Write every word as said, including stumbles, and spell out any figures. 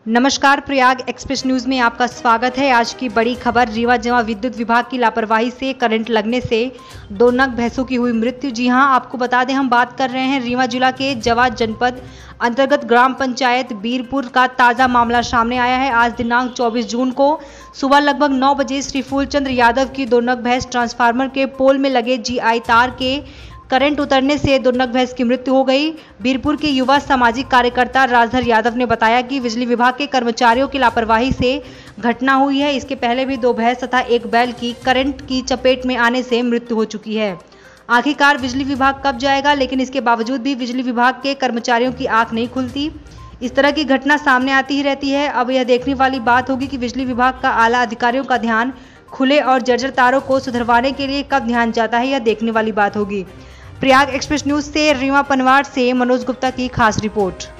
नमस्कार, Prayag express news में आपका स्वागत है। आज की बड़ी खबर, रीवा जमा विद्युत विभाग की लापरवाही से करंट लगने से दो नग भैंसों की हुई मृत्यु। जी हां, आपको बता दें, हम बात कर रहे हैं रीवा जिला के जवा जनपद अंतर्गत ग्राम पंचायत बीरपुर का ताज़ा मामला सामने आया है। आज दिनांक चौबीस जून को सुबह लगभग नौ बजे श्री फूलचंद्र यादव की दो नग भैंस ट्रांसफार्मर के पोल में लगे जीआई तार के करंट उतरने से दो नग भैंस की मृत्यु हो गई। बीरपुर के युवा सामाजिक कार्यकर्ता राजधर यादव ने बताया कि बिजली विभाग के कर्मचारियों की लापरवाही से घटना हुई है। इसके पहले भी दो भैंस तथा एक बैल की करंट की चपेट में आने से मृत्यु हो चुकी है। आखिरकार बिजली विभाग कब जाएगा, लेकिन इसके बावजूद भी बिजली विभाग के कर्मचारियों की आंख नहीं खुलती। इस तरह की घटना सामने आती ही रहती है। अब यह देखने वाली बात होगी कि बिजली विभाग का आला अधिकारियों का ध्यान खुले और जर्जर तारों को सुधरवाने के लिए कब ध्यान जाता है, यह देखने वाली बात होगी। प्रयाग एक्सप्रेस न्यूज से रीवा पनवाड़ से मनोज गुप्ता की खास रिपोर्ट।